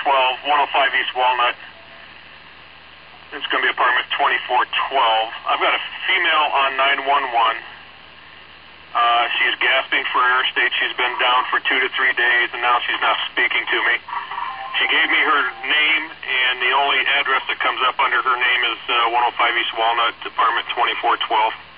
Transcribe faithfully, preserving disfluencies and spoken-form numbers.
twelve, one oh five East Walnut. It's going to be apartment twenty-four twelve. I've got a female on nine one one. Uh, she's gasping for air state. She's been down for two to three days, and now she's not speaking to me. She gave me her name, and the only address that comes up under her name is uh, one oh five East Walnut, apartment twenty-four twelve.